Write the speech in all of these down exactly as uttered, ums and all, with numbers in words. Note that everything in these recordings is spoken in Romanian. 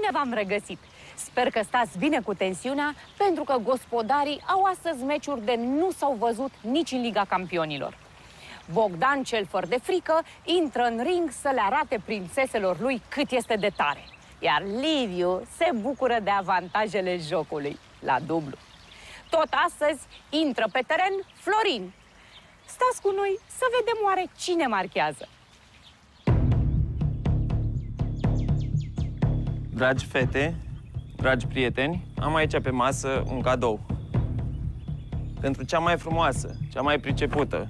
Bine v-am regăsit! Sper că stați bine cu tensiunea, pentru că gospodarii au astăzi meciuri de nu s-au văzut nici în Liga Campionilor. Bogdan, cel fără de frică, intră în ring să le arate prințeselor lui cât este de tare. Iar Liviu se bucură de avantajele jocului, la dublu. Tot astăzi intră pe teren Florin. Stați cu noi să vedem oare cine marchează. Dragi fete, dragi prieteni, am aici pe masă un cadou. Pentru cea mai frumoasă, cea mai pricepută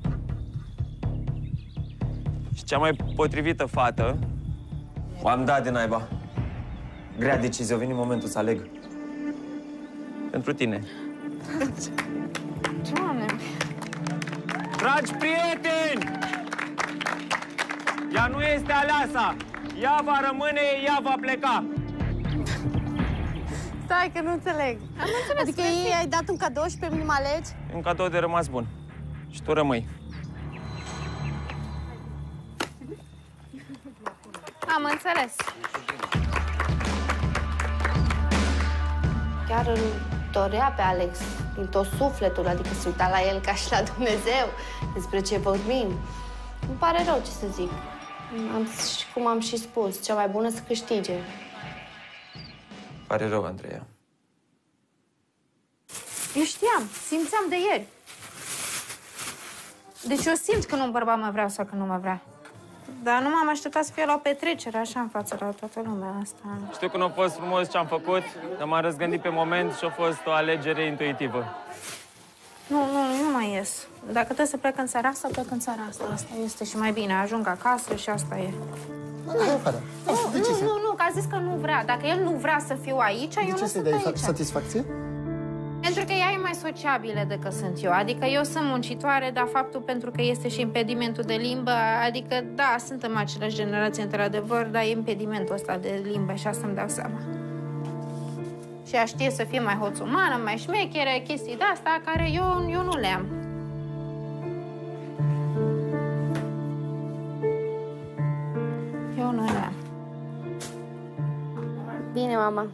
și cea mai potrivită fată. O-am dat de naiba. Grea decizie, a venit momentul să aleg. Pentru tine. Doamne! Dragi prieteni! Ea nu este aleasa! Ea va rămâne, ea va pleca! Stai că nu înțeleg. Am înțeles. Adică ei ai dat un cadou și pe mine mă alegi? Un cadou de rămas bun. Și tu rămâi. Am înțeles. Chiar îl dorea pe Alex din tot sufletul, adică se uita la el ca și la Dumnezeu, despre ce vorbim. Îmi pare rău, ce să zic. Am, cum am și spus, cea mai bună să câștige. Pare rău, Andreea. Eu știam, simțeam de ieri. Deci eu simt că un bărbat mă vrea sau că nu mă vrea. Dar nu m-am așteptat să fie la o petrecere, așa, în față la toată lumea asta. Știu că nu a fost frumos ce am făcut, dar m-am răzgândit pe moment și a fost o alegere intuitivă. Nu, nu, nu mai ies. Dacă trebuie să plec în seara asta, plec în seara asta. Asta este și mai bine. Ajung acasă și asta e. Nu, nu, nu, nu, că a zis că nu vrea. Dacă el nu vrea să fiu aici, eu nu sunt aici. De ce să-i dai satisfacție? Pentru că ea e mai sociabilă decât sunt eu. Adică eu sunt muncitoare, dar faptul pentru că este și impedimentul de limbă, adică, da, suntem același generație, într-adevăr, dar e impedimentul ăsta de limbă și asta îmi dau seama. Și ea știe să fie mai hoțumană, mai șmechere, chestii de-astea care eu, eu nu le am. Eu nu le am. Bine, mama.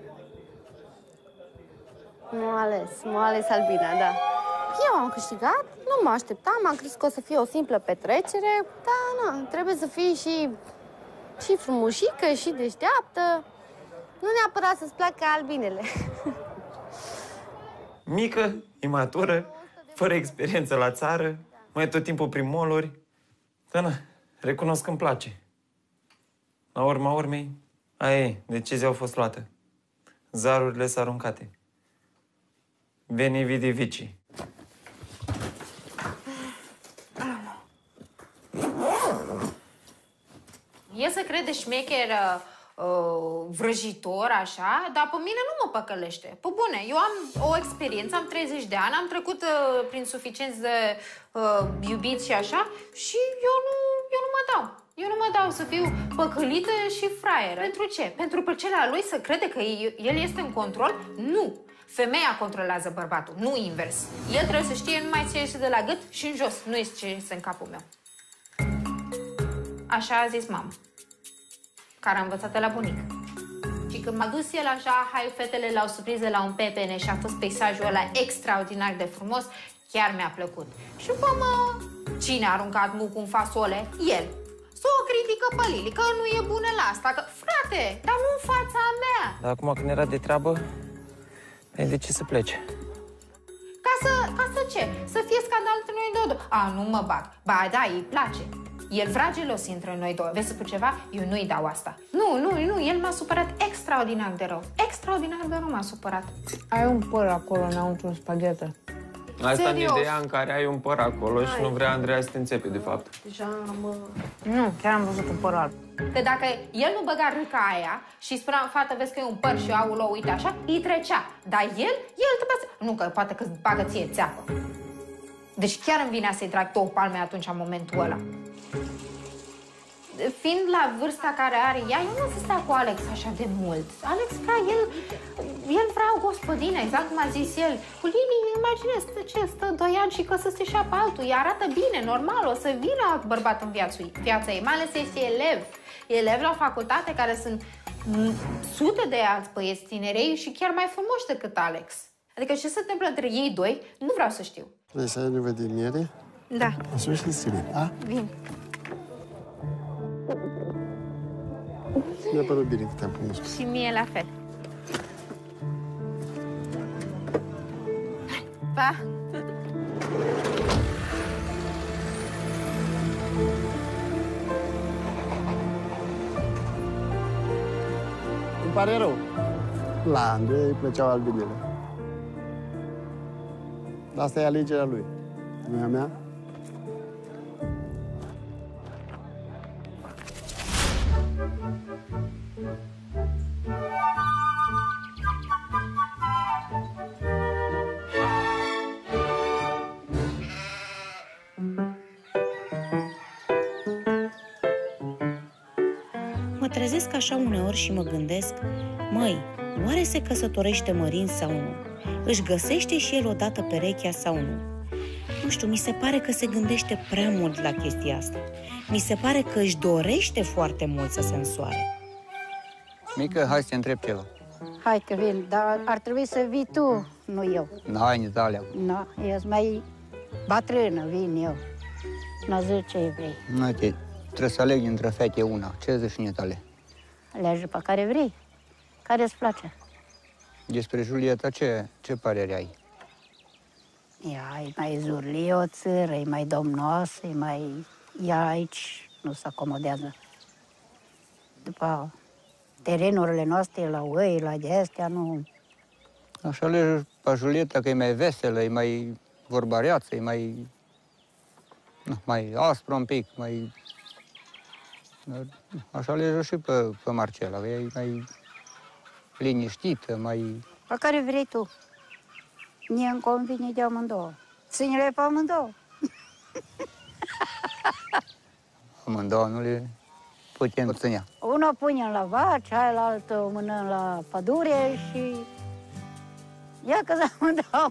M-a ales, m-a ales Albina, da. Eu am câștigat, nu mă așteptam, am crezut că o să fie o simplă petrecere, dar nu, trebuie să fii și, și frumușică, și deșteaptă. Nu neapărat să-ți placă albinele. Mică, imatură, fără experiență la țară, mai tot timpul prin mall-uri. Dar na, recunosc că îmi place. La urma urmei, aia e, decizia a fost luată. Zarurile s-au aruncate. Veni vidi vici. E să crede șmecher, uh, vrăjitor, așa, dar pe mine nu mă păcălește. Pe bune, eu am o experiență, am treizeci de ani, am trecut uh, prin suficienți de uh, iubiți și așa și eu nu, eu nu mă dau. Eu nu mă dau să fiu păcălită și fraieră. Pentru ce? Pentru plăcerea lui să crede că el este în control? Nu! Femeia controlează bărbatul, nu invers. El trebuie să știe numai ce este de la gât și în jos, nu este ce este în capul meu. Așa a zis mama, care a învățat de la bunică. Și când m-a dus el așa, hai, fetele la o surpriză la un pepene și a fost peisajul ăla extraordinar de frumos, chiar mi-a plăcut. Și după mă, cine a aruncat mucul în fasole? El. Să o critică pe Lili, că nu e bună la asta, că, frate, dar nu în fața mea. Dar acum când era de treabă, ai de ce să plece? Ca să, ca să ce? Să fie scandal între noi două. A, nu mă bag. Ba da, îi place. El vrea gelos între noi două. Vezi să spun ceva? Eu nu-i dau asta. Nu, nu, nu, el m-a supărat extraordinar de rău. Extraordinar de rău m-a supărat. Ai un păr acolo înăuntru în spaghetă. Asta în ideea în care ai un păr acolo Hai. și nu vrea Andreea să te înțepe, de fapt. Deja mă... Nu, chiar am văzut un păr alb. Că dacă el nu băga râca aia și spunea, fată, vezi că e un păr și aulă, uite așa, îi trecea. Dar el, el trebuia să... Nu, că poate că bagă ție țeapă. Deci chiar îmi vinea să-i trag două palme atunci, în momentul ăla. Fiind la vârsta care are ea, eu nu o să stea cu Alex așa de mult. Alex vrea, el, el vrea o gospodină, exact cum a zis el. Cu Lili, imaginez, stă ce, stă doi ani și că să se șapă altul. Ea arată bine, normal, o să vină alt bărbat în viața ei, mai ales este elev. Elevi la facultate care sunt sute de alți băieți tinerei și chiar mai frumoși decât Alex. Adică ce se întâmplă între ei doi, nu vreau să știu. Vrei să ai o vedeniere? Da. Așa și Siri, a? Vin. Mi-a părut bine că te-am cunoscut. Și mie la fel. Pa! Îmi pare rău. La Andrei îi plăceau albinele. Asta e alegerea lui. Nu e a mea? Mă trezesc așa uneori și mă gândesc, măi, oare se căsătorește Mărin sau nu? Își găsește și el odată perechea sau nu? Nu știu, mi se pare că se gândește prea mult la chestia asta. Mi se pare că își dorește foarte mult să se însoare. Mică, hai să te întreb ceva. Hai că vin, dar ar trebui să vii tu, nu eu. N-ai nici alea. Nu, eu sunt mai bătrână, vin eu. Nu zic ce vrei. Nu, te, trebuie să aleg dintre fete una. Ce zici și tale? Alegi pe care vrei. Care îți place? Despre Julieta, ce, ce părere ai? Ea e mai zurlioță, e mai domnoasă, e mai... Ea aici nu se acomodează. După terenurile noastre, la oi, la de astea, nu... Aș alege pe Julieta că e mai veselă, e mai vorbăreață, e mai... Nu, mai aspră un pic, mai... Aș alege și pe, pe Marcela, că e mai liniștită, mai... Pe care vrei tu. Mie îmi convine de amândouă. Ține-le pe amândouă. Amândouă nu le putem ținea. Una pune la vaci, cealaltă o mână la pădure și... Ia că să amândouă.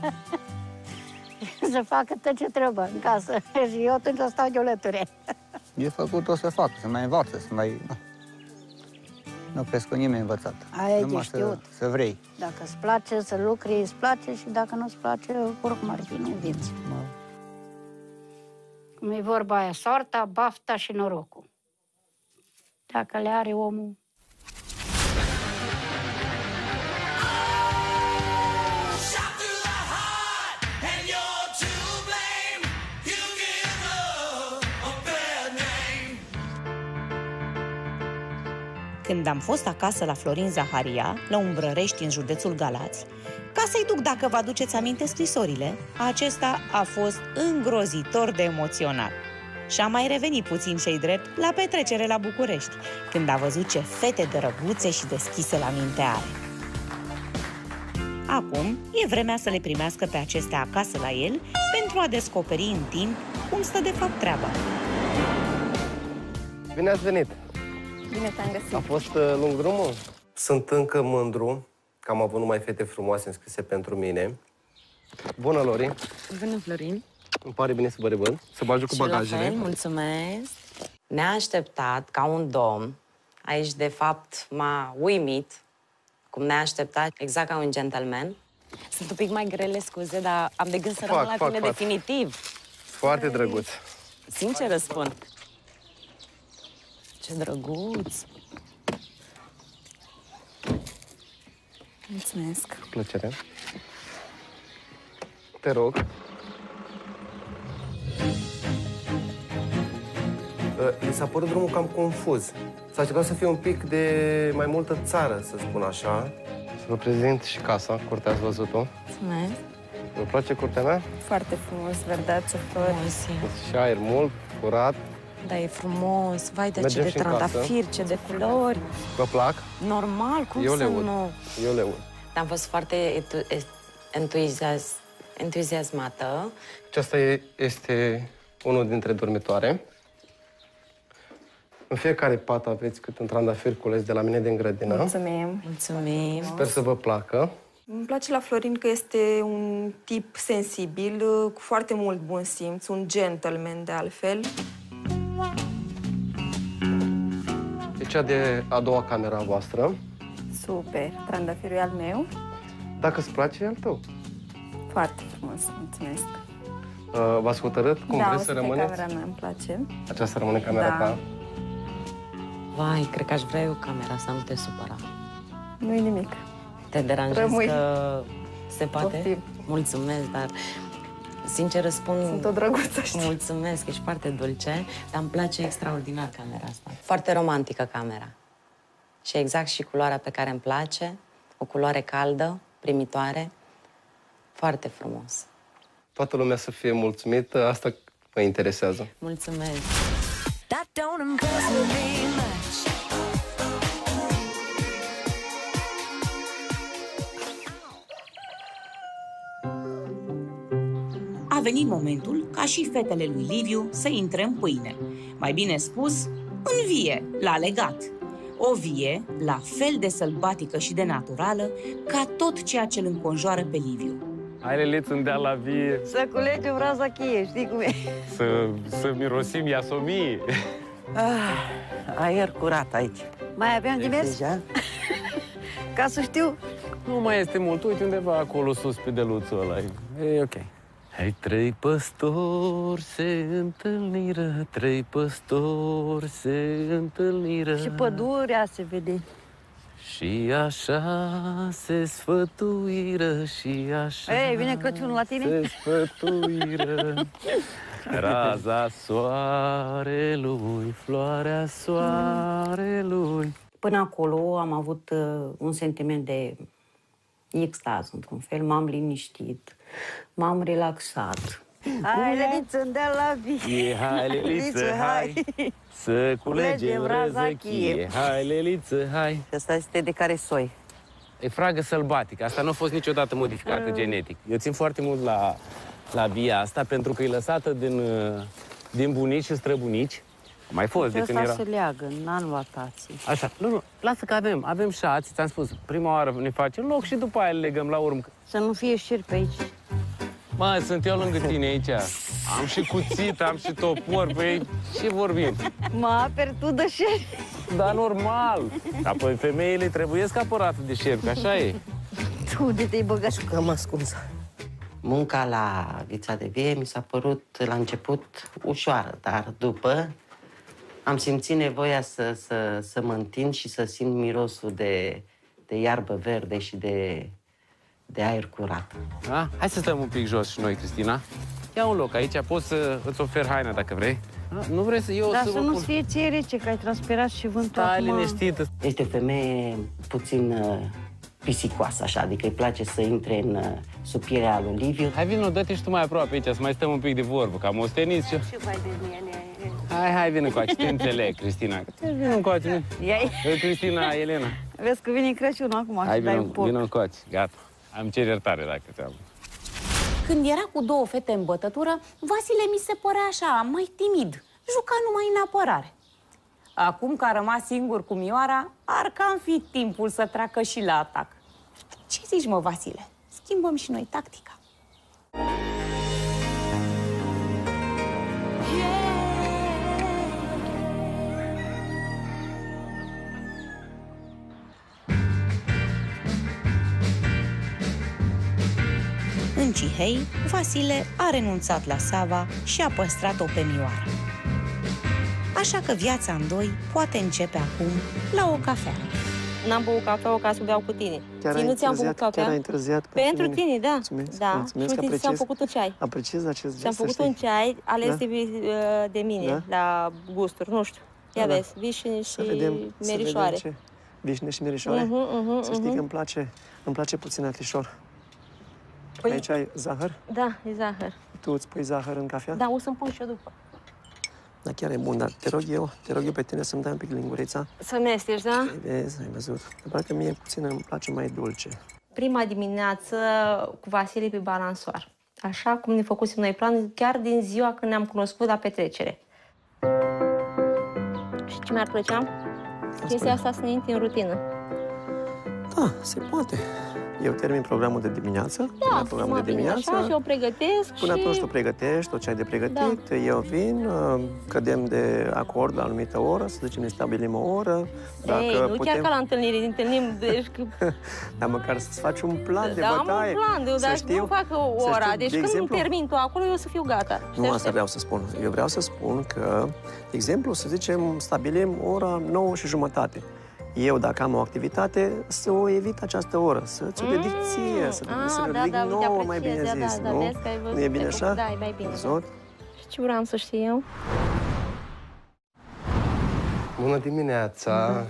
Să facă tot ce trebuie în casă. Și eu atunci o stau de alături. E făcut, o să facă, să mai învață, să mai... Nu crezi că nimeni învățat. Aia e de Numai știut. Să, să vrei. Dacă îți place să lucri, îți place și dacă nu îți place, oricum ar fi, nu vinți. Cum e vorba aia, soarta, bafta și norocul. Dacă le are omul... Când am fost acasă la Florin Zaharia, la Umbrărești, în județul Galați, ca să-i duc, dacă vă aduceți aminte, scrisorile, acesta a fost îngrozitor de emoționat. Și a mai revenit puțin, ce-i drept, la petrecere la București, când a văzut ce fete drăguțe și deschise la minte are. Acum e vremea să le primească pe acestea acasă la el, pentru a descoperi în timp cum stă de fapt treaba. Bine ați venit! Bine te-am găsit. A fost uh, lung drumul? Sunt încă mândru că am avut numai fete frumoase înscrise pentru mine. Bună, Lori! Bună, Florin! Îmi pare bine să vă revăd, să vă ajut cu bagajele. Și la fel, mulțumesc! Neașteptat, ca un domn, aici, de fapt, m-a uimit, cum neașteptat, exact ca un gentleman. Sunt un pic mai grele, scuze, dar am de gând să rămân la tine definitiv. Foarte drăguț. Sincer răspund. Ce drăguț! Mulțumesc! Cu plăcere. Te rog. Mi s-a părut drumul cam confuz. S-a încercat să fie un pic de mai multă țară, să spun așa. Să vă prezint și casa, curtea ați văzut-o. Mulțumesc! Vă place curtea mea? Foarte frumos, verdeață, flori. Și aer mult, curat. Da, e frumos. Vai, de ce de trandafiri, ce de culori. Vă plac? Normal, cum Eu să nu? Eu le ud. Am fost foarte entuzias... entuziasmată. Aceasta este unul dintre dormitoare. În fiecare pat aveți cât un trandafir cules de la mine din grădină. Mulțumim. Mulțumim. Sper să vă placă. Îmi place la Florin că este un tip sensibil, cu foarte mult bun simț, un gentleman de altfel. cea de a doua camera voastră. Super. Trandafirul e al meu. Dacă îți place, e al tău. Foarte frumos, mulțumesc. Uh, V-ați hotărât cum da, vreți să rămâneți? Da, camera mea, îmi place. Aceasta rămâne camera da. ta? Vai, cred că aș vrea eu camera asta, nu te supăra. Nu-i nimic. Te deranjezi Rămâi. că se poate? Poftim. Mulțumesc, dar sincer răspund... Sunt o drăguță, știi? Mulțumesc, ești foarte dulce, dar îmi place extraordinar camera asta. Foarte romantică camera. Și exact și culoarea pe care îmi place, o culoare caldă, primitoare, foarte frumos. Toată lumea să fie mulțumită, asta mă interesează. Mulțumesc! That don't impress me very much. A venit momentul ca și fetele lui Liviu să intre în pâine. Mai bine spus, în vie, la legat. O vie la fel de sălbatică și de naturală ca tot ceea ce îl înconjoară pe Liviu. Hai, Leliț, îndea la vie. Să culegem raza cheie, știi cum e? Să, să mirosim iasomie. Ah, aer curat aici. Mai avem de mers? Deja? Ca să știu. Nu mai este mult. Uite undeva acolo sus pe deluțul ăla. E ok. Hai, trei păstori se întâlniră, trei păstori se întâlniră. Și pădurea se vede. Și așa se sfătuiră, și așa... Ei, vine Crăciunul la tine? Se sfătuiră. Raza soarelui, floarea soarelui. Până acolo am avut uh, un sentiment de extaz, într-un fel. M-am liniștit, m-am relaxat. Hai, Leliță, îndea la vie. Hai, Leliță, hai, să culegem răzăchie. Hai, Leliță, hai. Asta este de care soi? E fragă sălbatică. Asta nu a fost niciodată modificată genetic. Eu țin foarte mult la, la via asta, pentru că e lăsată din, din bunici și străbunici. Mai fost de când era... era... se leagă, n-am luat tații. Așa, nu, nu, lasă că avem, avem șați, ți-am spus. Prima oară ne facem loc și după aia le legăm la urmă. Să nu fie șir pe aici. Mă, sunt eu lângă tine aici. Am și cuțit, am și topor, păi ce vorbim? Mă aperi tu de șerpi. Da, normal. Dar păi femeile trebuiesc apărate de șerpi, așa e. Tu de te-ai băgat și că am ascuns. Munca la vița de vie mi s-a părut la început ușoară, dar după am simțit nevoia să, să, să mă întind și să simt mirosul de, de iarbă verde și de, de aer curat. Da? Hai să stăm un pic jos și noi, Cristina. Ia un loc aici, poți să îți ofer haina dacă vrei. Da? Nu vrei să eu Dar să să vă nu pun... fie ție rece, că ai transpirat și vântul Stai acum. liniștită. Este o femeie puțin uh, pisicoasă, așa, adică îi place să intre în, uh, sub pielea lui Liviu. Hai, vină, dă-te și tu mai aproape aici, să mai stăm un pic de vorbă, că am osteniți și... Ce mai de mine? Hai, hai, vină încoace, te înțeleg, Cristina. Vină încoace, nu? Ia-i. Cristina, Elena. Vezi că vine Crăciunul acum Hai, și dai un vină, poc. vină încoace, gata. Am cer iertare dacă ți-am... Când era cu două fete în bătătură, Vasile mi se părea așa, mai timid. Juca numai în apărare. Acum că a rămas singur cu Mioara, ar cam fi timpul să treacă și la atac. Ce zici, mă, Vasile? Schimbăm și noi tactica. În Cihei, Vasile a renunțat la Sava și a păstrat-o pe Mioara. Așa că viața în doi poate începe acum la o cafea. N-am băut cafea ca să beau cu tine. Chiar Ție nu ți-am făcut cafea? Chiar ai întârziat pentru mine. tine, da. Mulțumesc, da. mulțumesc, Și uite, apreciez. ți-am făcut un ceai. Apreciez acest gest, Ți-am făcut să un știi. ceai ales Da? de, de mine, Da? la gusturi, nu știu. Ia Da, da. vezi, vișine și Să vedem, merișoare. Să vedem ce vișine și merișoare. Mhm, mhm, Să știi mhm. că îmi place, îmi place puțin acrișor. Păi- Aici ai zahăr? Da, e zahăr. Tu îți pui zahăr în cafea? Da, o să-mi pun și eu după. Da, chiar e bun, dar te rog eu, te rog eu pe tine să-mi dai un pic lingurița. Să mesteci, da? Ai vezi, ai văzut. Parcă mie puțin îmi place mai dulce. Prima dimineață cu Vasile pe balansoar. Așa cum ne făcusem noi plan, chiar din ziua când ne-am cunoscut la petrecere. Și ce mi-ar plăcea? Chestia asta să ne intre în rutină. Da, se poate. Eu termin programul de dimineață. Da, programul mă de bine dimineață. așa și o pregătesc Până și... atunci tu pregătești tot ce ai de pregătit, da. Eu vin, cădem de acord la o anumită oră, să zicem, ne stabilim o oră. Dacă Ei, nu putem... chiar ca la întâlnire, ne întâlnim, deci... Dar măcar să-ți faci un plan da, de bătaie. am un plan, eu, dar știu, nu fac ora, știu, deci de când exemplu, termin tu acolo, eu să fiu gata. Nu asta vreau să spun. Eu vreau să spun că, de exemplu, să zicem, stabilim ora nouă și jumătate. Eu, dacă am o activitate, să o evit această oră, să ți-o dedic ție, să ne da, dedic da, nouă, mai bine da, zis, da, nu? Da, vezi, Nu e bine așa? Da, e mai bine. Zot? Și ce vreau să știu eu? Bună dimineața!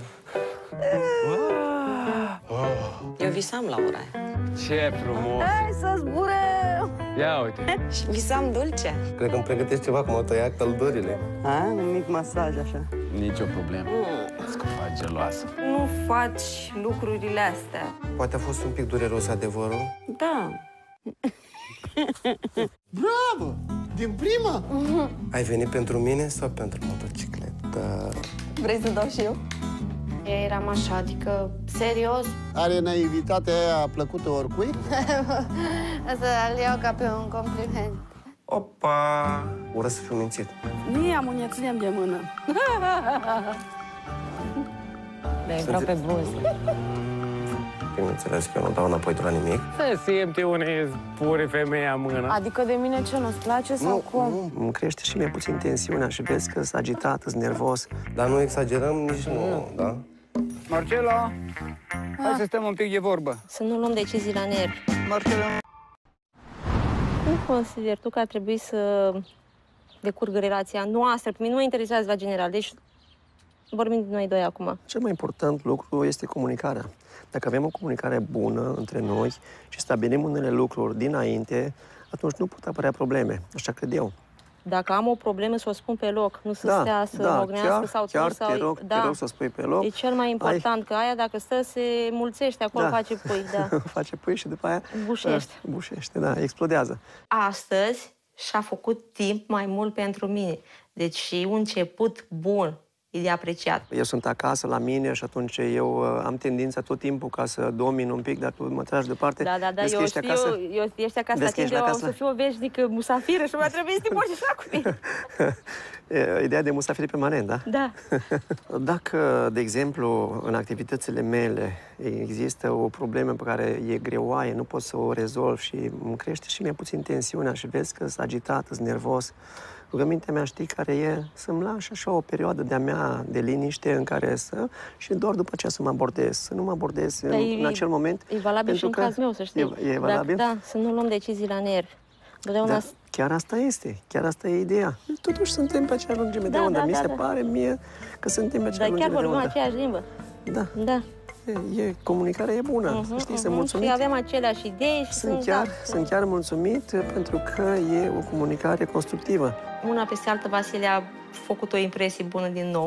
Eu visam la ora aia. Ce frumos! Hai să zburăm! Ia uite! Și visam dulce. Cred că îmi pregătești ceva, cum au tăiat căldurile. A, un mic masaj așa. Nici o problemă. Să că faci geloasă. Nu faci lucrurile astea. Poate a fost un pic dureros adevărul. Da. Bravo! Din prima? Ai venit pentru mine sau pentru motocicletă? Vrei să dau și eu? Eram așa, adică, serios? Are naivitatea aia plăcută oricui? Asta îl iau ca pe un compliment. Opa! Ură să fiu mințit. Nu i-am unde ținem de mână. Le vreau pe buze. Bineînțeles că eu nu dau înapoi de la nimic. Se simte unde pune femeia mână. Adică de mine ce, nu-ți place sau Nu, cum? nu, îmi crește și mie puțin tensiunea și vezi că sunt agitat, sunt nervos. Dar nu exagerăm nici nu, da? Marcelo, hai să stăm un pic de vorbă. Să nu luăm decizii la nervi. Marcelo. Cum consideri tu că ar trebui să decurgă relația noastră? Pe mine nu mă interesează la general, deci vorbim de noi doi acum. Cel mai important lucru este comunicarea. Dacă avem o comunicare bună între noi și stabilim unele lucruri dinainte, atunci nu pot apărea probleme. Așa cred eu. Dacă am o problemă, să o spun pe loc, nu să Da, stea să da, ognească chiar, sau chiar tu sau... te rog, da. te rog să spui pe loc. E cel mai important, Ai... că aia dacă stă se mulțește, acolo Da. face pui, da. Face pui și după aia... Bușește. uh, Bușește, da, explodează. Astăzi și-a făcut timp mai mult pentru mine. Deci și un început bun e de apreciat. Eu sunt acasă la mine și atunci eu uh, am tendința tot timpul ca să domin un pic, dar tu mă tragi departe. Da, da, da, Vezi eu că ești știu, acasă? eu ești acasă, Vezi că timp ești eu o acasă? să fiu o veșnică musafiră și mă trebuie să te poți așa cu mine. Ideea de musafiri permanent, da? Da. Dacă, de exemplu, în activitățile mele există o problemă pe care e greoaie, nu pot să o rezolv și îmi crește și mie puțin tensiunea și vezi că sunt agitat, sunt nervos, rugămintea mea, știi, care e să-mi lași așa o perioadă de-a mea de liniște în care să... și doar după aceea să mă abordez, să nu mă abordez în, e, în acel moment. E valabil și în că cazul meu, să știi. E, e valabil? Dacă, da, să nu luăm decizii la nervi. Da, chiar asta este, chiar asta e ideea. Totuși suntem pe aceeași lungime Da, de undă. da, Mi da, se da. pare mie că suntem pe aceeași Dar chiar lungime de vorbim undă. aceeași limbă. Da. Da. E, e, comunicarea e bună, Uh-huh, știi, uh-huh. sunt mulțumit. Și avem aceleași idei și Sunt sunt, chiar, da, sunt chiar mulțumit pentru că e o comunicare constructivă. Una peste alta, Vasile a făcut o impresie bună din nou.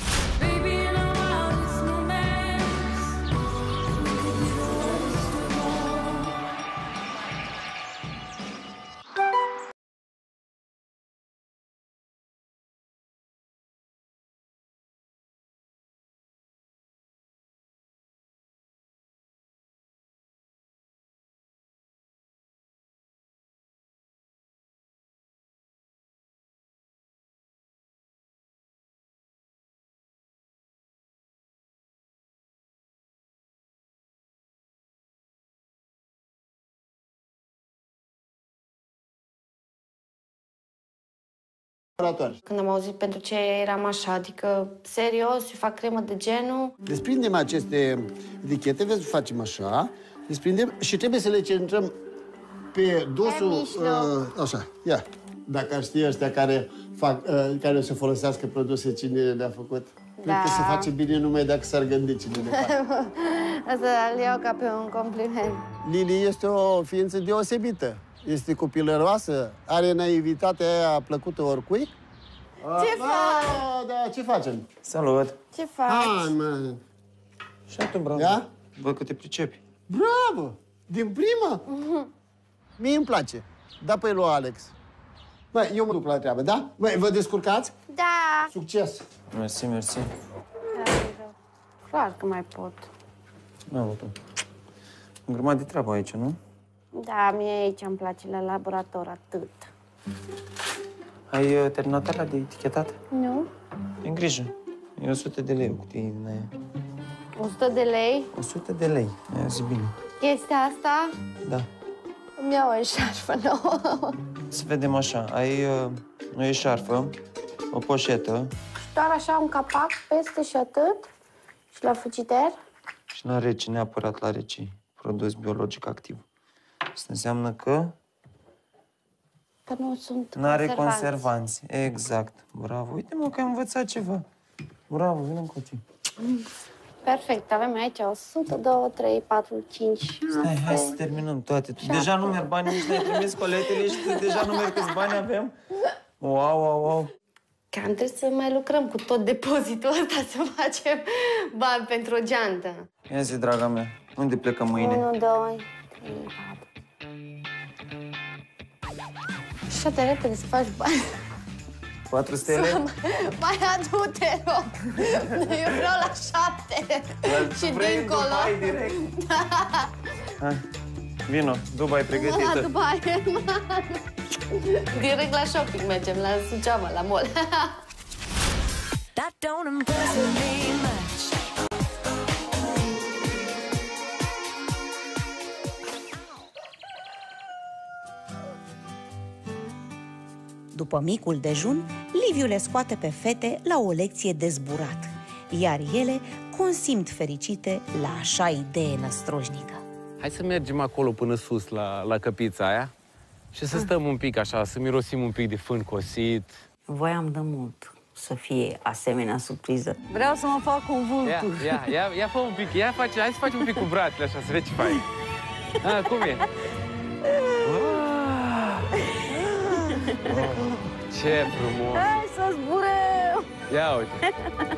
Când am auzit pentru ce eram așa, adică, serios, eu fac cremă de genul. Desprindem aceste etichete, vezi, facem așa, desprindem și trebuie să le centrăm pe dosul... Uh, așa, ia. Dacă ar ști ăștia care, fac, uh, care o să folosească produse, cine le-a făcut. Cred Da. că se face bine numai dacă s-ar gândi cine le face. Asta îl iau ca pe un compliment. Lili este o ființă deosebită. Este copilăroasă, are naivitatea aia plăcută oricui. Ce Ah, faci? Da, ce facem? Salut! Ce faci? Hai, mă. Și atunci, bravo. Ia? Văd că te pricepi. Bravo! Din prima? Mie îmi place. Da pe lui Alex. Băi, eu mă duc la treabă, da? Băi, vă descurcați? Da! Succes! Mersi, mersi. Clar că mai pot. Nu, tu. un grămadă de treabă aici, nu? Da, mie aici îmi place la laborator atât. Ai uh, terminat alea de etichetat? Nu? E în grijă. E o sută de lei o cutie din aia. o sută de lei? o sută de lei. Aia zi bine. Chestia asta? Da. Îmi iau o șarfă nouă. Să vedem așa. Ai uh, o eșarfă, o poșetă. Și doar așa un capac peste și atât? Și la frigider? Și la rece, neapărat la rece. Produs biologic activ. Asta înseamnă că Că nu sunt n-are conservanți. conservanți. Exact. Bravo. Uite, mă, că ai învățat ceva. Bravo, vină încoace. Perfect. Avem aici o sută, doi, trei, patru, cinci, șase... Stai, hai să terminăm toate. Tu deja nu mergi bani, nici n-ai trimis coletele și tu deja nu mergi câți bani avem? Wow, wow, wow. Cam trebuie să mai lucrăm cu tot depozitul ăsta să facem bani pentru o geantă. Ia zi, draga mea, unde plecăm mâine? unu, doi, trei, patru... Așa de repede să faci bani. patru stele? Mai adu-te, rog! Eu vreau la șapte și dincolo. Dubai direct. Hai, vino, Dubai pregătită. La Dubai, direct la shopping mergem, la Suceava, la mall. That don't impress me much. După micul dejun, Liviu le scoate pe fete la o lecție de zburat, iar ele consimt fericite la așa idee năstrușnică. Hai să mergem acolo până sus, la, la căpița aia, și să stăm un pic așa, să mirosim un pic de fân cosit. Voiam de mult să fie asemenea surpriză. Vreau să mă fac un vultur. Ia, ia, ia, ia fă un pic, ia face, hai să facem un pic cu brațele așa, să vezi ce faci. A, cum e? Oh, ce frumos! Hai să zburăm! Ia uite!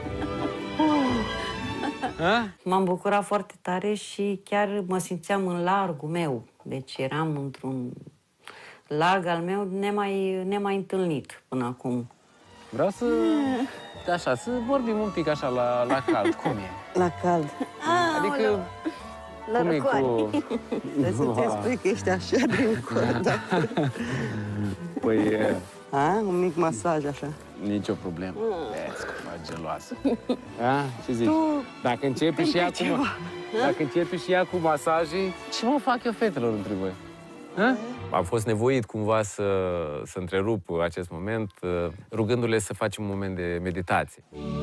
M-am bucurat foarte tare și chiar mă simțeam în largul meu. Deci eram într-un larg al meu nemai, nemai întâlnit până acum. Vreau să... Așa, să vorbim un pic așa la, la cald. Cum e? La cald. Adică... La cum e cu... Trebuie să te spui că ești așa din corda. Păi... E... A, un mic masaj așa. Nici o problemă. Vezi că faci geloasă. A? Ce zici? Tu... Dacă începi și ea cu... Dacă începi și ea cu masaje, ce mă fac eu fetelor între voi? A? Am fost nevoit cumva să, să întrerup acest moment, rugându-le să facem un moment de meditație.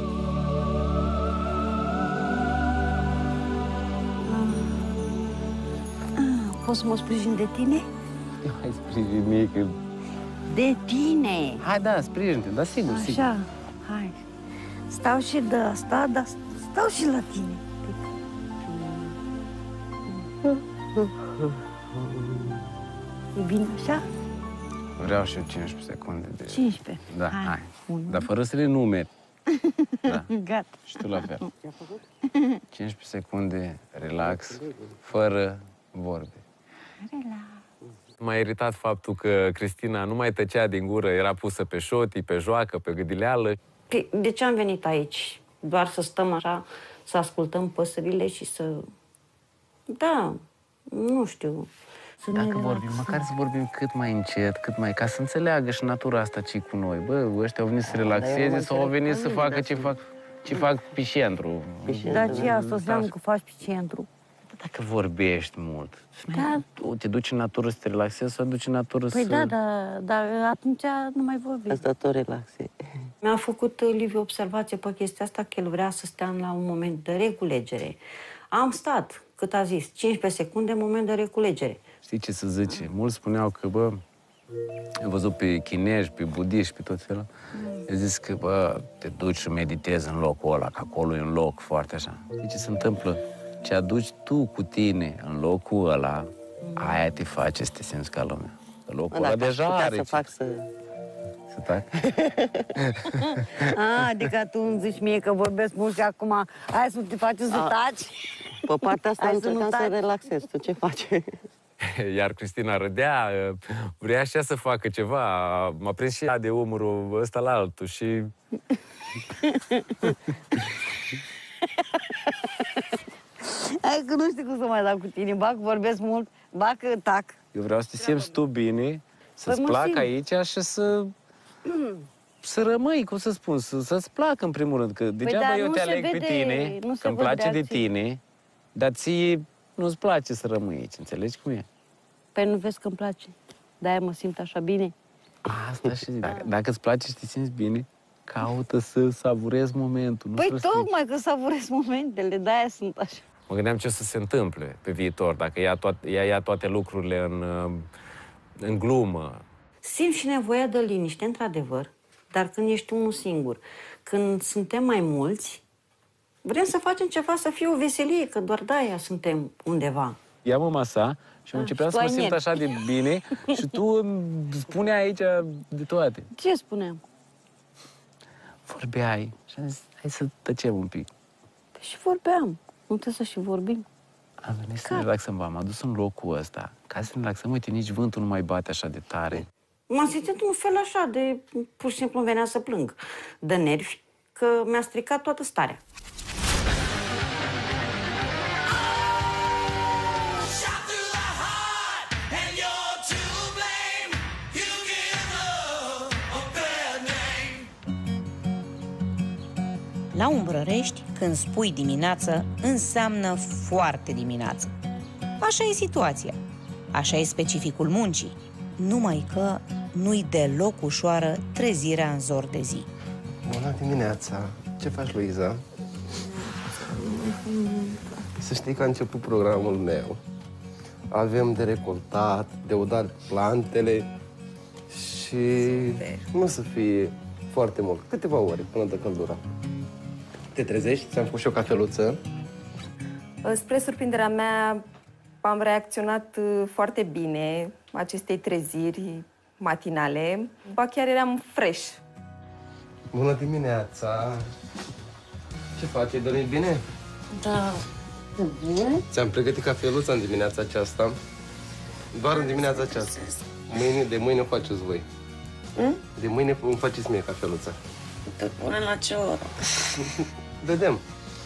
Poți să mă sprijin de tine? Nu ai sprijin că... De tine! Hai, da, sprijin-te, da, sigur, așa, sigur. Așa, hai. Stau și de asta, dar stau și la tine. E bine așa? Vreau și eu cincisprezece secunde de... cincisprezece? Da, hai. hai. Dar fără să le numeri. Da. Gata. Și tu la fel. cincisprezece secunde, relax, fără vorbe. Relax. M-a iritat faptul că Cristina nu mai tăcea din gură, era pusă pe șoti, pe joacă, pe gâdileală. De ce am venit aici? Doar să stăm așa, să ascultăm păsările și să... Da, nu știu. Să Dacă vorbim, măcar să vorbim cât mai încet, cât mai... ca să înțeleagă și natura asta ce cu noi. Bă, ăștia au venit să relaxeze sau au venit să facă ce fac, ce fac pe centru. Dar ce asta înseamnă că faci pe centru? Dacă vorbești mult, Da. te duci în natură să te relaxezi sau duci în natură Păi să... da, da, dar atunci nu mai vorbim. Asta tot relaxe. Mi-a făcut Liviu observație pe chestia asta, că el vrea să stea la un moment de reculegere. Am stat, cât a zis, cincisprezece secunde, moment de reculegere. Știi ce să zice? Mulți spuneau că, bă, am văzut pe chinezi, pe budiști, pe tot felul. Eu zis că, bă, te duci și meditezi în locul ăla, că acolo e un loc foarte așa. Știi ce se întâmplă? Ce aduci tu cu tine în locul ăla, aia te face să te simți ca lumea. Locul ăla deja are să ce... fac să... Să tac? A, adică tu îmi zici mie că vorbesc mult și acum hai să te faci să taci. Pe partea asta Hai am să nu încercat să taci. relaxez. Tu ce faci? Iar Cristina râdea, vrea și ea să facă ceva. M-a prins și ea de umărul ăsta la altul și... Hai că nu Nu știu cum să mai dau cu tine. Bac, vorbesc mult, bac, tac. Eu vreau să te simți tu bine, să-ți Păi mă placă simt. aici și să... Să rămâi, cum să spun, să, să-ți placă în primul rând, că degeaba dar eu nu te se aleg pe vede- tine, nu se că îmi văd place de reacții. tine, dar ție nu-ți place să rămâi aici, înțelegi cum e? Păi nu vezi că îmi place. De-aia mă simt așa bine. Asta și dacă, dacă îți place și te simți bine, caută să savurezi momentul, nu Păi să strici. tocmai că savurez momentele, de-aia sunt așa. Mă gândeam ce o să se întâmple pe viitor, dacă ea, toate, ea ia toate lucrurile în, uh, în glumă. Simt și nevoia de liniște, într-adevăr, dar când ești unul singur, când suntem mai mulți, vrem să facem ceva să fie o veselie, că doar de-aia suntem undeva. Ia mama sa și am Ah, început și să tu mă ai simt nervi. așa de bine și tu îmi spune aici de toate. Ce spuneam? Vorbeai și am zis, hai să tăcem un pic. Păi și vorbeam. Nu trebuie să și vorbim. Am venit să ne relaxăm, v-am adus în locul ăsta, ca să ne relaxăm. Uite, nici vântul nu mai bate așa de tare. M-am simțit un fel așa de, pur și simplu îmi venea să plâng, de nervi, că mi-a stricat toată starea. La Umbrărești, când spui dimineață, înseamnă foarte dimineață. Așa e situația. Așa e specificul muncii. Numai că nu-i deloc ușoară trezirea în zor de zi. Bună dimineața! Ce faci, Luiza? Să știi că a început programul meu. Avem de recoltat, de udat plantele și nu o să fie foarte mult. Câteva ore până dă căldura. Te trezești? Ți-am făcut și o cafeluță. Spre surprinderea mea, am reacționat uh, foarte bine acestei treziri matinale. Ba chiar eram fresh. Bună dimineața! Ce faci? Ai dormit bine? Da. Ți-am pregătit cafeluța în dimineața aceasta. Doar în dimineața aceasta. Mâine, de mâine o faceți voi. Mm? De mâine îmi faceți mie cafeluța. Te pune la ce oră? Vedem.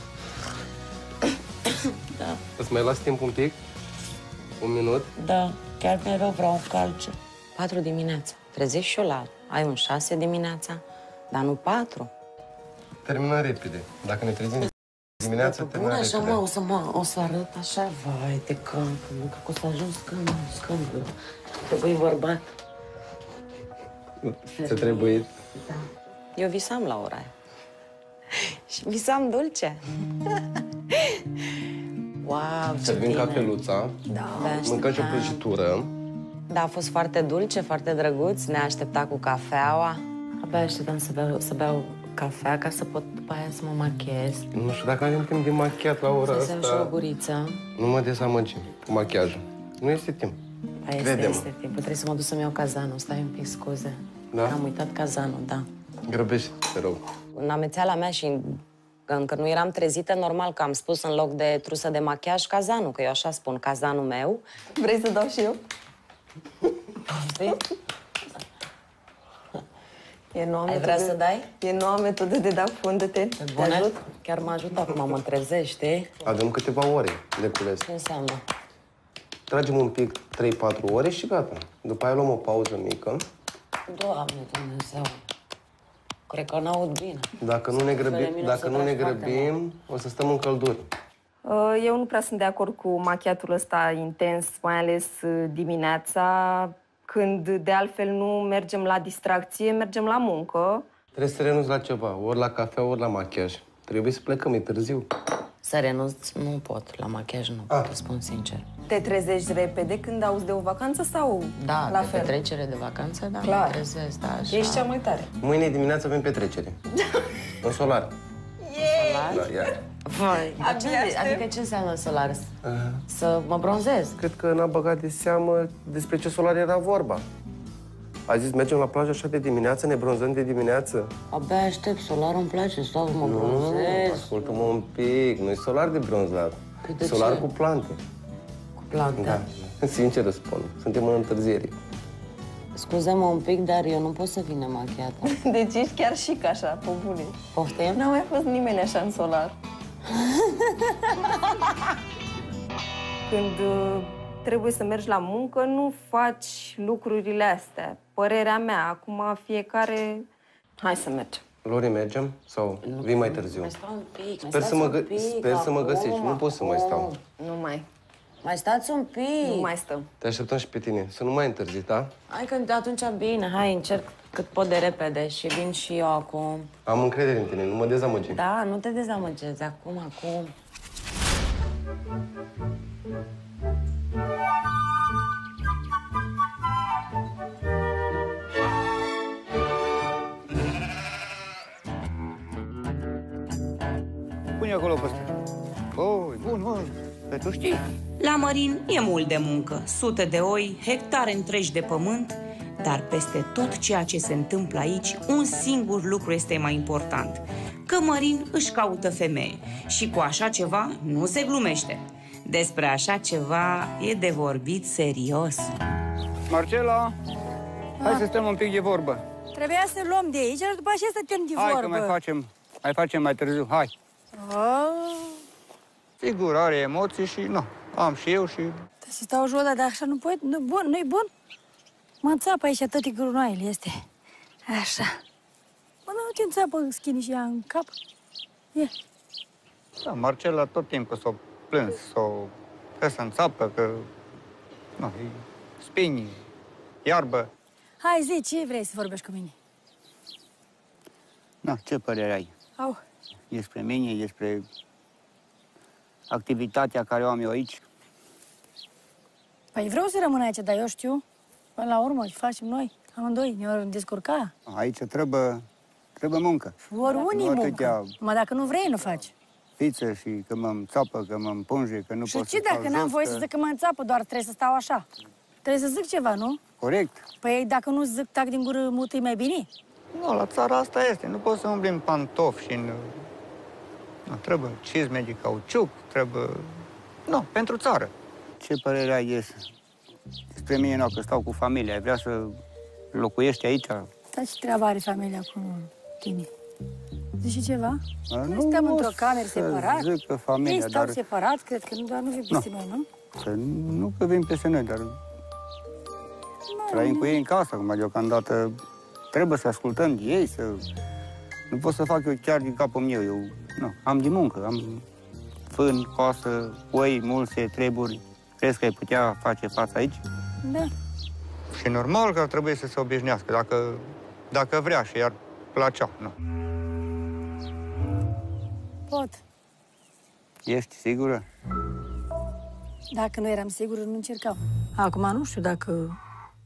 Da. Îți mai las timp un pic? Un minut? Da, chiar mereu vreau un calce. Patru dimineața. Trezești și eu la... Ai un șase dimineața, dar nu patru. Terminăm repede. Dacă ne trezim dimineața, Bun, terminăm așa, repede. mă, o să, mă, o să arăt așa, vai de câmpul, mă, că o să ajung scâmbul, scâmbul. Trebuie bărbat. Ți-a trebuit? Da. Eu visam la ora aia. Și visam dulce. Wow, ce Servim bine. cafeluța, Da. mâncăm și o Așteptam. prăjitură. Da, a fost foarte dulce, foarte drăguț. Ne-a așteptat cu cafeaua. Abia așteptam să beau, să beau cafea ca să pot după aia să mă machez. Nu știu dacă avem timp de machiat la ora Să-ți iau și o asta. guriță. Nu mă dezamăgim cu machiajul. Nu este timp. Ba, este, Crede-mă. este timpul. Trebuie să mă duc să-mi iau cazanul. Stai un pic, scuze. Da? Am uitat cazanul, da. Grăbește, te rog. În amețeala mea și încă nu eram trezită, normal că am spus în loc de trusă de machiaj cazanul, că eu așa spun, cazanul meu. Vrei să dau și eu? Știi? E noua Ai metodă- vrea să dai? E noua metodă de dat fondă-te. Te Bune? ajut? Chiar mă ajută acum, mă trezește. Avem câteva ore de cules. Ce înseamnă? Tragem un pic, trei patru ore și gata. După aia luăm o pauză mică. Doamne Dumnezeu. Cred că n-aud bine. Dacă nu ne Fără grăbim, mine o dacă să nu ne tragi foarte grăbim, o să stăm în călduri. Uh, Eu nu prea sunt de acord cu machiatul ăsta intens, mai ales uh, dimineața, când de altfel nu mergem la distracție, mergem la muncă. Trebuie să renunți la ceva, ori la cafea, ori la machiaj. Trebuie să plecăm, e târziu. Să renunț, nu pot. La machiaj nu pot, spun sincer. Te trezești repede când auzi de o vacanță sau Da, la de fel? petrecere de vacanță, da, Clar. mă trezesc, da, așa. Ești cea mai tare. Mâine dimineață avem petrecere. În solar. Solar? Da, ia. Vai, dar ce, adică ce înseamnă solar? Să mă bronzez? Cred că n-a băgat de seamă despre ce solar era vorba. A zis, mergem la plajă așa de dimineață, ne bronzăm de dimineață. Abia aștept, solarul îmi place, stau, mă Nu, bronzez. ascultă-mă un pic, nu e solar de bronzat. de Solar ce? cu plante. Cu plante? Da, sincer îți spun, suntem în întârziere. Scuze-mă un pic, dar eu nu pot să vin nemachiată. Deci ești chiar chic așa, pe bune. Poftim? N-a mai fost nimeni așa în solar. Când uh, trebuie să mergi la muncă, nu faci lucrurile astea. Părerea mea, acum fiecare... Hai să mergem. Lori, mergem? Sau nu, vii mai târziu? Mai stau un pic, mai Sper să mă, gă pic, sper să mă găsești. Nu pot să mai stau. Nu mai. Mai stați un pic. Nu mai stăm. Te așteptăm și pe tine. Să nu mai întârzi, da? Hai că atunci bine, hai, încerc cât pot de repede și vin și eu acum. Am încredere în tine, nu mă dezamăgi. Da, nu te dezamăgezi, acum, acum. Pune acolo pe ăsta. Oh, bun, mă, că tu știi. La Mărin e mult de muncă, sute de oi, hectare întregi de pământ, dar peste tot ceea ce se întâmplă aici, un singur lucru este mai important, că Mărin își caută femeie și cu așa ceva nu se glumește. Despre așa ceva e de vorbit serios. Marcela, hai să stăm un pic de vorbă. Trebuia să luăm de aici, după aceea să stăm de Hai vorbă. că mai facem, mai facem mai târziu, hai. Oh. Sigur, are emoții și, nu, am și eu și... Să stau jos, dar așa nu pot, nu bun, nu-i bun. Mă înțapă aici toate grunoaiele, este. Așa. Mă, nu te înțapă schini și ea în cap. E. Da, Marcela tot timpul s-o plâns, s-o... că să înțapă, că... Nu, e spini, iarbă. Hai, zi, ce vrei să vorbești cu mine? Na, ce părere ai? Au. Despre mine, despre activitatea care o am eu aici? Păi vreau să rămân aici, dar eu știu, până la urmă, ce facem noi, amândoi, ne-o descurca. Aici trebuie, trebuie muncă. Ori unii Nu muncă. atâtea Mă, dacă nu vrei, nu faci. fiță și că mă înțapă, că mă împunge, că nu Și pot ce să dacă stau n-am jos, voie că... să zic că mă înțapă, doar trebuie să stau așa? Trebuie să zic ceva, nu? Corect. Păi dacă nu zic tac din gură mută, e mai bine? Nu, la țara asta este. Nu poți să umbli în pantofi și în... Nu, trebuie cizme de cauciuc, trebuie... Nu, pentru țară. Ce părere ai ies? Despre mine, nu, că stau cu familia. Ai vrea să locuiești aici? Dar ce treabă are familia cu tine? Zici ceva? A, Noi nu stăm o într-o să cameră separat. zic că familia, Ei stau dar... separat, cred că nu, doar nu vii peste noi, nu? Să nu că vin peste noi, dar... Trăim cu ei în casă, acum, deocamdată trebuie să ascultăm de ei, să... Nu pot să fac eu chiar din capul meu, eu... Nu, am de muncă, am fân, coasă, oi, mulse, treburi. Crezi că ai putea face față aici? Da. Și normal că ar trebui să se obișnuiască, dacă, dacă vrea și i-ar plăcea, nu. Pot. Ești sigură? Dacă nu eram sigură, nu încercam. Acum nu știu dacă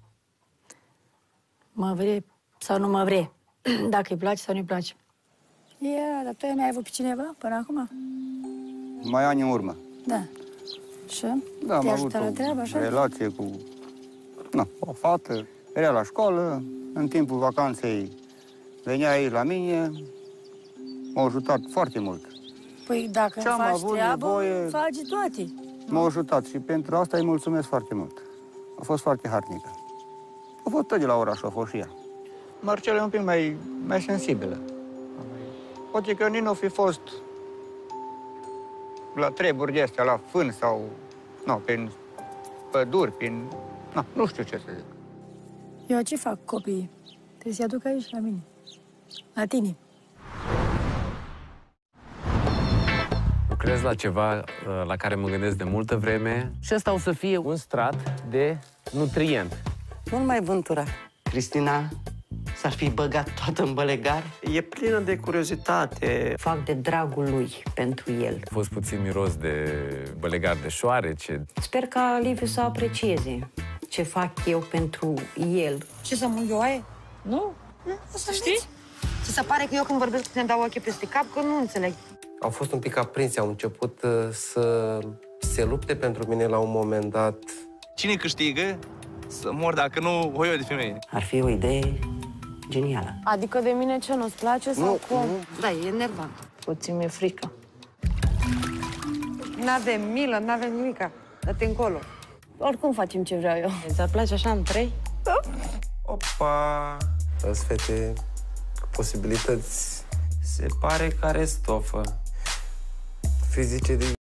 mă vrei sau nu mă vrei. Dacă îi place sau nu-i place. Ia, dar tu ai mai avut pe cineva până acum? Mai ani în urmă. Da. Și? Da, am te avut ajută la o treabă, așa? relație cu na, o fată. Era la școală, în timpul vacanței venea ei la mine, m-a ajutat foarte mult. Păi dacă Ce-am faci avut treabă, nevoie- faci toate. M-a ajutat și pentru asta îi mulțumesc foarte mult. A fost foarte harnică. A fost tot de la oraș, a fost și ea. Marcela e un pic mai, mai sensibilă. Poate că nici nu fi fost la treburi de astea, la fân sau, nu, prin păduri, prin... Na, nu știu ce să zic. Eu ce fac copiii? Trebuie să-i aduc aici, la mine. La tine. Lucrez la ceva uh, la care mă gândesc de multă vreme și ăsta o să fie un strat de nutrient. Nu-l mai vântura. Cristina s-ar fi băgat toată în bălegar. E plină de curiozitate. Fac de dragul lui pentru el. A fost puțin miros de bălegar de șoarece. Sper ca Liviu să aprecieze ce fac eu pentru el. Ce să mă ioaie? Nu? Să știi? Ți se pare că eu când vorbesc cu tine dau ochii peste cap, că nu înțeleg. Au fost un pic aprinse, au început uh, să se lupte pentru mine la un moment dat. Cine câștigă să mor dacă nu o eu de femeie? Ar fi o idee genială. Adică de mine ce, nu-ți place sau cum? Da, e enervant. Puțin mi-e frică. N-avem milă, n-avem nimica. Dă-te încolo. Oricum facem ce vreau eu. Ți-ar place așa în trei? Da. Opa! Sunt fete cu posibilități. Se pare că are stofă. Fizice de